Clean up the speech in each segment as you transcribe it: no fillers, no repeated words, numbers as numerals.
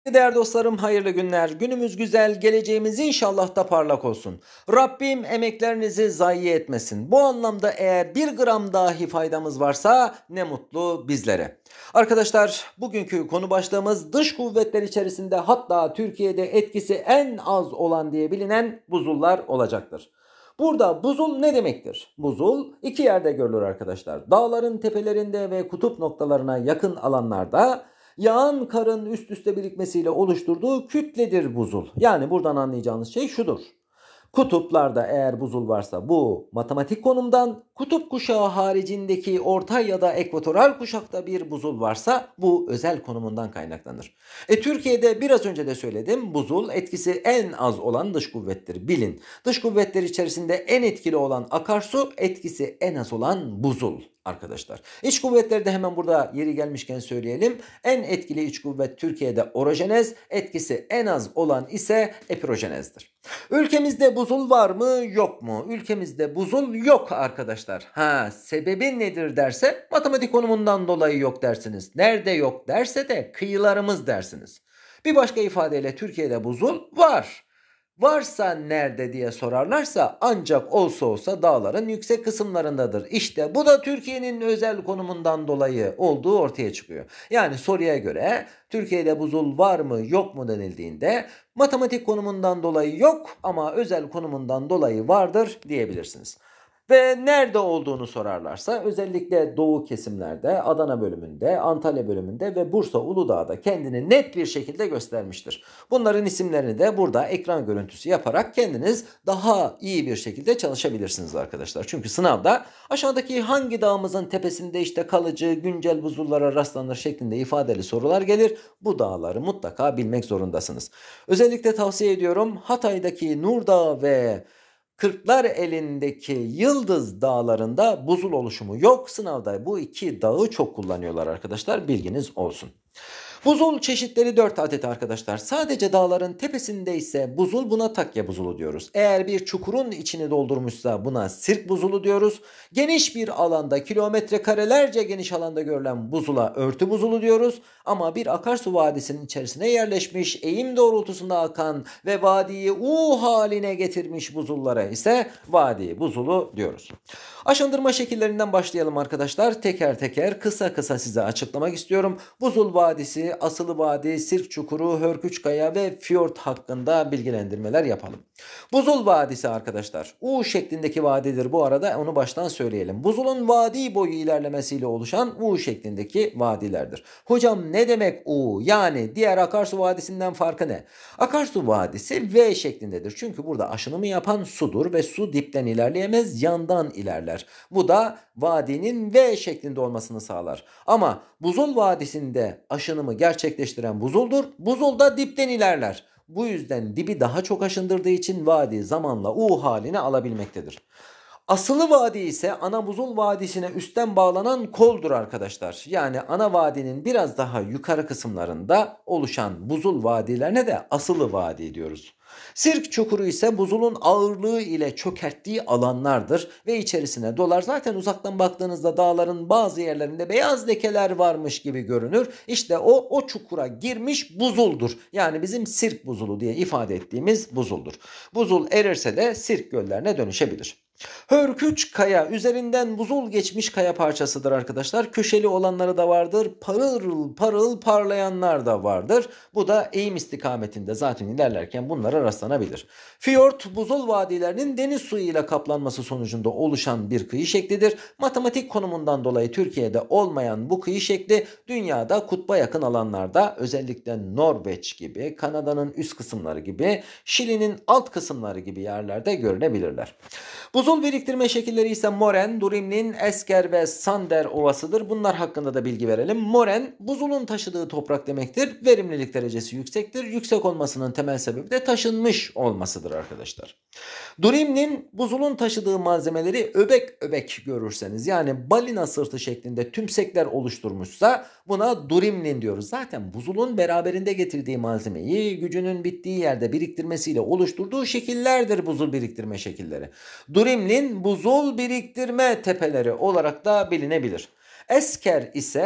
Değerli dostlarım, hayırlı günler. Günümüz güzel, geleceğimiz inşallah da parlak olsun. Rabbim emeklerinizi zayi etmesin. Bu anlamda eğer bir gram dahi faydamız varsa ne mutlu bizlere. Arkadaşlar, bugünkü konu başlığımız dış kuvvetler içerisinde, hatta Türkiye'de etkisi en az olan diye bilinen buzullar olacaktır. Burada buzul ne demektir? Buzul iki yerde görülür arkadaşlar. Dağların tepelerinde ve kutup noktalarına yakın alanlarda yağan karın üst üste birikmesiyle oluşturduğu kütledir buzul. Yani buradan anlayacağınız şey şudur. Kutuplarda eğer buzul varsa bu matematik konumdan, kutup kuşağı haricindeki orta ya da ekvatoral kuşakta bir buzul varsa bu özel konumundan kaynaklanır. Türkiye'de biraz önce de söyledim, buzul etkisi en az olan dış kuvvettir, bilin. Dış kuvvetler içerisinde en etkili olan akarsu, etkisi en az olan buzul arkadaşlar. İç kuvvetleri de hemen burada yeri gelmişken söyleyelim. En etkili iç kuvvet Türkiye'de orojenez, etkisi en az olan ise epirojenezdir. Ülkemizde buzul var mı yok mu? Ülkemizde buzul yok arkadaşlar. Sebebi nedir derse matematik konumundan dolayı yok dersiniz. Nerede yok derse de kıyılarımız dersiniz. Bir başka ifadeyle Türkiye'de buzul var. Varsa nerede diye sorarlarsa ancak olsa dağların yüksek kısımlarındadır. İşte bu da Türkiye'nin özel konumundan dolayı olduğu ortaya çıkıyor. Yani soruya göre Türkiye'de buzul var mı yok mu denildiğinde matematik konumundan dolayı yok ama özel konumundan dolayı vardır diyebilirsiniz. Ve nerede olduğunu sorarlarsa özellikle doğu kesimlerde, Adana bölümünde, Antalya bölümünde ve Bursa Uludağ'da kendini net bir şekilde göstermiştir. Bunların isimlerini de burada ekran görüntüsü yaparak kendiniz daha iyi bir şekilde çalışabilirsiniz arkadaşlar. Çünkü sınavda aşağıdaki hangi dağımızın tepesinde işte kalıcı, güncel buzullara rastlanır şeklinde ifadeli sorular gelir. Bu dağları mutlaka bilmek zorundasınız. Özellikle tavsiye ediyorum, Hatay'daki Nur Dağı ve Kırklareli'ndeki Yıldız Dağları'nda buzul oluşumu yok. Sınavda bu iki dağı çok kullanıyorlar arkadaşlar. Bilginiz olsun. Buzul çeşitleri 4 adet arkadaşlar. Sadece dağların tepesinde ise buzul, buna takya buzulu diyoruz. Eğer bir çukurun içini doldurmuşsa buna sirk buzulu diyoruz. Geniş bir alanda, kilometre karelerce geniş alanda görülen buzula örtü buzulu diyoruz. Ama bir akarsu vadisinin içerisine yerleşmiş, eğim doğrultusunda akan ve vadiyi U haline getirmiş buzullara ise vadi buzulu diyoruz. Aşındırma şekillerinden başlayalım arkadaşlar. Teker teker kısa kısa size açıklamak istiyorum. Buzul Vadisi, Asılı Vadi, Sirk Çukuru, Hörküçkaya ve Fiyort hakkında bilgilendirmeler yapalım. Buzul Vadisi arkadaşlar U şeklindeki vadidir, bu arada onu baştan söyleyelim. Buzulun vadi boyu ilerlemesiyle oluşan U şeklindeki vadilerdir. Hocam ne demek U? Yani diğer akarsu vadisinden farkı ne? Akarsu vadisi V şeklindedir. Çünkü burada aşınımı yapan sudur ve su dipten ilerleyemez, yandan ilerler. Bu da vadinin V şeklinde olmasını sağlar. Ama Buzul Vadisi'nde aşınımı gerçekleştiren buzuldur. Buzul da dipten ilerler. Bu yüzden dibi daha çok aşındırdığı için vadi zamanla U halini alabilmektedir. Asılı vadi ise ana buzul vadisine üstten bağlanan koldur arkadaşlar. Yani ana vadinin biraz daha yukarı kısımlarında oluşan buzul vadilerine de asılı vadi diyoruz. Sirk çukuru ise buzulun ağırlığı ile çökerttiği alanlardır ve içerisine dolar. Zaten uzaktan baktığınızda dağların bazı yerlerinde beyaz lekeler varmış gibi görünür. İşte o çukura girmiş buzuldur. Yani bizim sirk buzulu diye ifade ettiğimiz buzuldur. Buzul erirse de sirk göllerine dönüşebilir. Hörküç kaya üzerinden buzul geçmiş kaya parçasıdır arkadaşlar. Köşeli olanları da vardır. Parıl parıl parlayanlar da vardır. Bu da eğim istikametinde zaten ilerlerken bunlara rastlanabilir. Fiyort buzul vadilerinin deniz suyu ile kaplanması sonucunda oluşan bir kıyı şeklidir. Matematik konumundan dolayı Türkiye'de olmayan bu kıyı şekli dünyada kutba yakın alanlarda, özellikle Norveç gibi, Kanada'nın üst kısımları gibi, Şili'nin alt kısımları gibi yerlerde görülebilirler. Buzul biriktirme şekilleri ise moren, Durimlin, Esker ve Sander ovasıdır. Bunlar hakkında da bilgi verelim. Moren, buzulun taşıdığı toprak demektir. Verimlilik derecesi yüksektir. Yüksek olmasının temel sebebi de taşınmış olmasıdır arkadaşlar. Durimlin, buzulun taşıdığı malzemeleri öbek öbek görürseniz, yani balina sırtı şeklinde tümsekler oluşturmuşsa buna durimlin diyoruz. Zaten buzulun beraberinde getirdiği malzemeyi gücünün bittiği yerde biriktirmesiyle oluşturduğu şekillerdir buzul biriktirme şekilleri. Durimlin buzul biriktirme tepeleri olarak da bilinebilir. Esker ise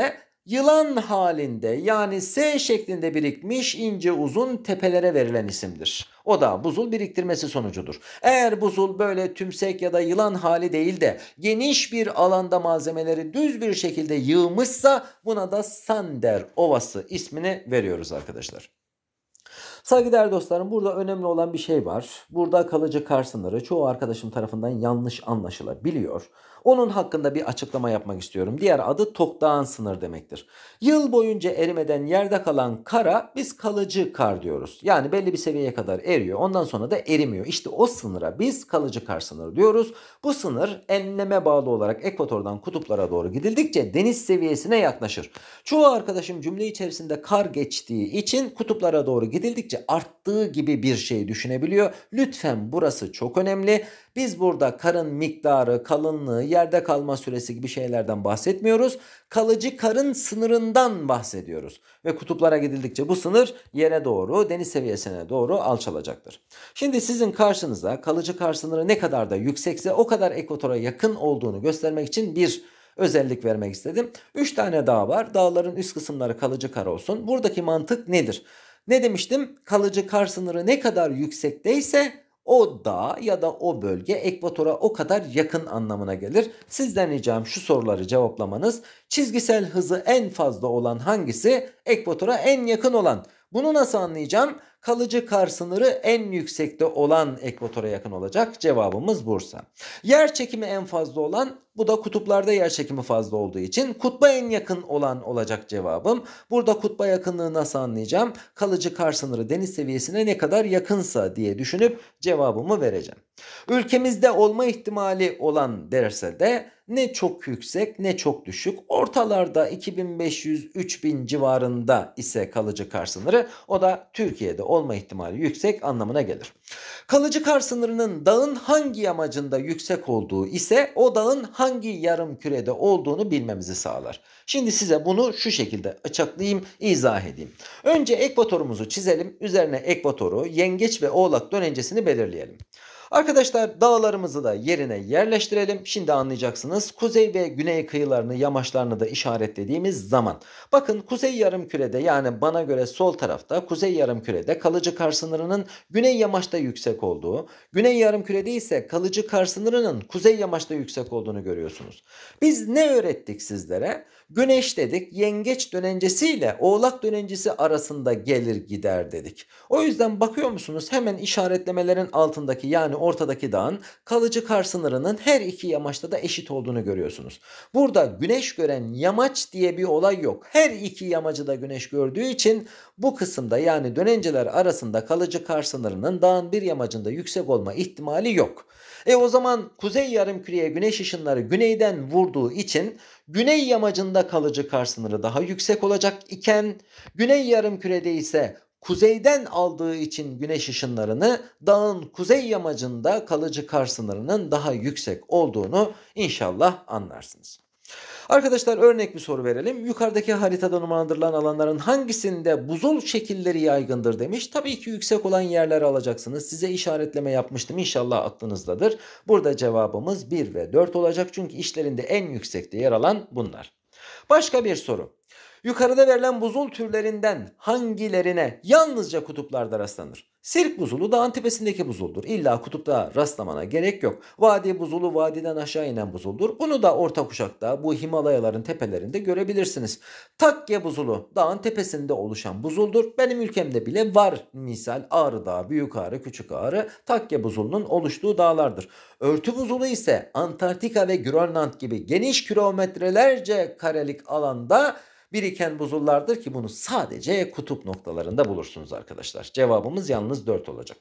yılan halinde yani S şeklinde birikmiş ince uzun tepelere verilen isimdir. O da buzul biriktirmesi sonucudur. Eğer buzul böyle tümsek ya da yılan hali değil de geniş bir alanda malzemeleri düz bir şekilde yığmışsa buna da Sander Ovası ismini veriyoruz arkadaşlar. Saygıdeğer dostlarım, burada önemli olan bir şey var. Burada kalıcı kar sınırı çoğu arkadaşım tarafından yanlış anlaşılabiliyor. Onun hakkında bir açıklama yapmak istiyorum. Diğer adı toktağın sınır demektir. Yıl boyunca erimeden yerde kalan kara biz kalıcı kar diyoruz. Yani belli bir seviyeye kadar eriyor. Ondan sonra da erimiyor. İşte o sınıra biz kalıcı kar sınırı diyoruz. Bu sınır enleme bağlı olarak ekvatordan kutuplara doğru gidildikçe deniz seviyesine yaklaşır. Çoğu arkadaşım cümle içerisinde kar geçtiği için kutuplara doğru gidildikçe arttığı gibi bir şey düşünebiliyor. Lütfen burası çok önemli. Biz burada karın miktarı, kalınlığı, yerde kalma süresi gibi şeylerden bahsetmiyoruz. Kalıcı karın sınırından bahsediyoruz. Ve kutuplara gidildikçe bu sınır yere doğru, deniz seviyesine doğru alçalacaktır. Şimdi sizin karşınıza kalıcı kar sınırı ne kadar da yüksekse o kadar ekvatora yakın olduğunu göstermek için bir özellik vermek istedim. 3 tane dağ var. Dağların üst kısımları kalıcı kar olsun. Buradaki mantık nedir? Ne demiştim? Kalıcı kar sınırı ne kadar yüksekteyse o dağ ya da o bölge ekvatora o kadar yakın anlamına gelir. Sizden ricam şu soruları cevaplamanız. Çizgisel hızı en fazla olan hangisi? Ekvatora en yakın olan. Bunu nasıl anlayacağım? Kalıcı kar sınırı en yüksekte olan ekvatora yakın olacak. Cevabımız Bursa. Yer çekimi en fazla olan, bu da kutuplarda yer çekimi fazla olduğu için kutba en yakın olan olacak cevabım. Burada kutba yakınlığı nasıl anlayacağım? Kalıcı kar sınırı deniz seviyesine ne kadar yakınsa diye düşünüp cevabımı vereceğim. Ülkemizde olma ihtimali olan derse de ne çok yüksek ne çok düşük. Ortalarda 2500-3000 civarında ise kalıcı kar sınırı, o da Türkiye'de olma ihtimali yüksek anlamına gelir. Kalıcı kar sınırının dağın hangi yamacında yüksek olduğu ise o dağın hangi yarım kürede olduğunu bilmemizi sağlar. Şimdi size bunu şu şekilde açıklayayım, izah edeyim. Önce ekvatorumuzu çizelim. Üzerine ekvatoru, yengeç ve oğlak dönencesini belirleyelim. Arkadaşlar dağlarımızı da yerine yerleştirelim. Şimdi anlayacaksınız. Kuzey ve güney kıyılarını, yamaçlarını da işaretlediğimiz zaman. Bakın kuzey yarımkürede, yani bana göre sol tarafta kuzey yarımkürede kalıcı kar sınırının güney yamaçta yüksek olduğu, güney yarımkürede ise kalıcı kar sınırının kuzey yamaçta yüksek olduğunu görüyorsunuz. Biz ne öğrettik sizlere? Güneş dedik, yengeç dönencesiyle oğlak dönencesi arasında gelir gider dedik. O yüzden bakıyor musunuz, hemen işaretlemelerin altındaki yani ortadaki dağın kalıcı kar sınırının her iki yamaçta da eşit olduğunu görüyorsunuz. Burada güneş gören yamaç diye bir olay yok. Her iki yamacı da güneş gördüğü için bu kısımda yani dönenceler arasında kalıcı kar sınırının dağın bir yamacında yüksek olma ihtimali yok. O zaman kuzey yarımküreye güneş ışınları güneyden vurduğu için güney yamacında kalıcı kar sınırı daha yüksek olacak iken güney yarımkürede ise kuzeyden aldığı için güneş ışınlarını dağın kuzey yamacında kalıcı kar sınırının daha yüksek olduğunu inşallah anlarsınız. Arkadaşlar örnek bir soru verelim. Yukarıdaki haritada numaralandırılan alanların hangisinde buzul şekilleri yaygındır demiş. Tabii ki yüksek olan yerleri alacaksınız. Size işaretleme yapmıştım. İnşallah aklınızdadır. Burada cevabımız 1 ve 4 olacak. Çünkü işlerinde en yüksekte yer alan bunlar. Başka bir soru. Yukarıda verilen buzul türlerinden hangilerine yalnızca kutuplarda rastlanır? Sirk buzulu dağın tepesindeki buzuldur. İlla kutupta rastlamana gerek yok. Vadi buzulu vadiden aşağı inen buzuldur. Bunu da orta kuşakta, bu Himalayaların tepelerinde görebilirsiniz. Takya buzulu dağın tepesinde oluşan buzuldur. Benim ülkemde bile var, misal Ağrı Dağı, Büyük Ağrı, Küçük Ağrı Takya buzulunun oluştuğu dağlardır. Örtü buzulu ise Antarktika ve Grönland gibi geniş kilometrelerce karelik alanda biriken buzullardır ki bunu sadece kutup noktalarında bulursunuz arkadaşlar. Cevabımız yalnız 4 olacak.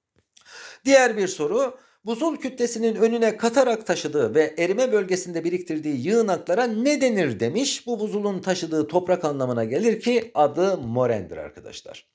Diğer bir soru. Buzul kütlesinin önüne katarak taşıdığı ve erime bölgesinde biriktirdiği yığınaklara ne denir demiş. Bu buzulun taşıdığı toprak anlamına gelir ki adı morendir arkadaşlar.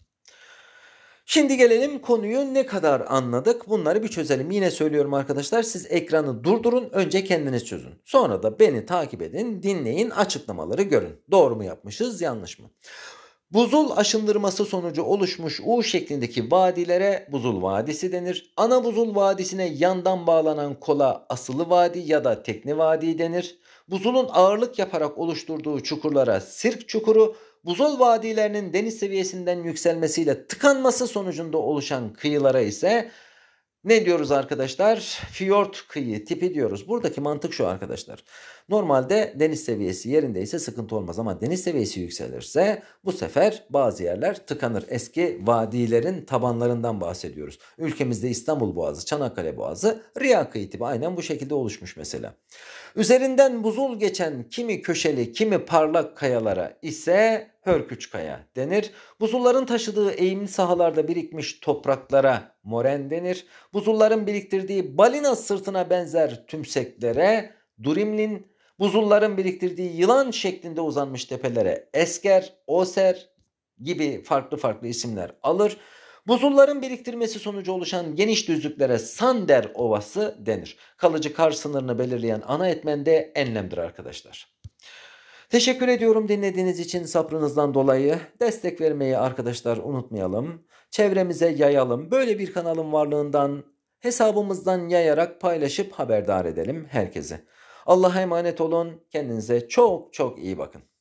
Şimdi gelelim konuyu ne kadar anladık, bunları bir çözelim. Yine söylüyorum arkadaşlar, siz ekranı durdurun, önce kendiniz çözün. Sonra da beni takip edin, dinleyin, açıklamaları görün. Doğru mu yapmışız, yanlış mı? Buzul aşındırması sonucu oluşmuş U şeklindeki vadilere buzul vadisi denir. Ana buzul vadisine yandan bağlanan kola asılı vadi ya da tekne vadi denir. Buzulun ağırlık yaparak oluşturduğu çukurlara sirk çukuru, buzul vadilerinin deniz seviyesinden yükselmesiyle tıkanması sonucunda oluşan kıyılara ise ne diyoruz arkadaşlar? Fiyort kıyı tipi diyoruz. Buradaki mantık şu arkadaşlar. Normalde deniz seviyesi yerindeyse sıkıntı olmaz ama deniz seviyesi yükselirse bu sefer bazı yerler tıkanır. Eski vadilerin tabanlarından bahsediyoruz. Ülkemizde İstanbul Boğazı, Çanakkale Boğazı, Riya kıyı tipi aynen bu şekilde oluşmuş mesela. Üzerinden buzul geçen kimi köşeli, kimi parlak kayalara ise hörküç kaya denir. Buzulların taşıdığı eğimli sahalarda birikmiş topraklara moren denir. Buzulların biriktirdiği balina sırtına benzer tümseklere durimlin, buzulların biriktirdiği yılan şeklinde uzanmış tepelere esker, oser gibi farklı farklı isimler alır. Buzulların biriktirmesi sonucu oluşan geniş düzlüklere Sander Ovası denir. Kalıcı kar sınırını belirleyen ana etmen de enlemdir arkadaşlar. Teşekkür ediyorum dinlediğiniz için, sabrınızdan dolayı. Destek vermeyi arkadaşlar unutmayalım. Çevremize yayalım. Böyle bir kanalın varlığından hesabımızdan yayarak paylaşıp haberdar edelim herkese. Allah'a emanet olun. Kendinize çok çok iyi bakın.